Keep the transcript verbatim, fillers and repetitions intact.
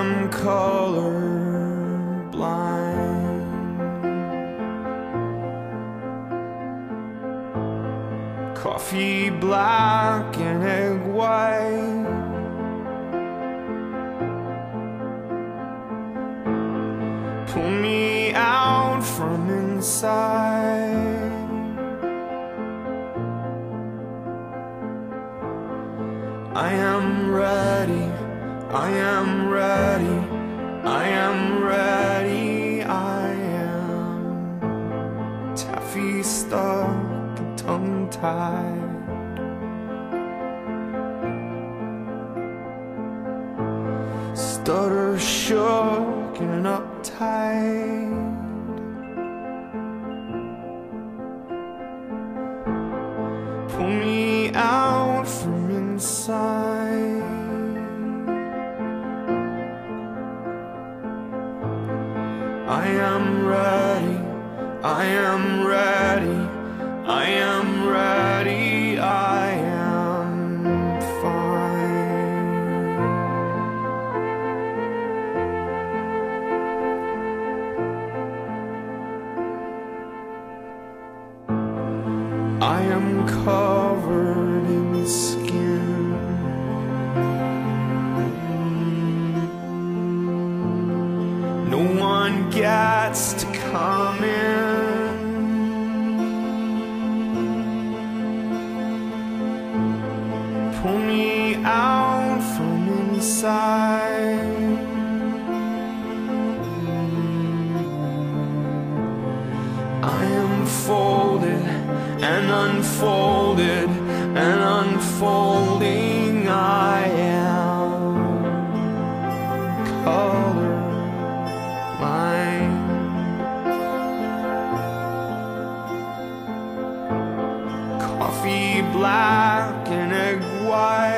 am colorblind. Coffee black and egg white, pull me out from inside. I am ready, I am ready, I am ready, I am taffy stuck and tongue-tied. Stutter shook and uptight. Pull me out from inside. I am ready, I am ready, I am ready, I am fine. I am covered in skin. No one gets to come in. Pull me out from inside. I am folded and unfolded and unfolding. I am colorblind. Coffee black and egg white,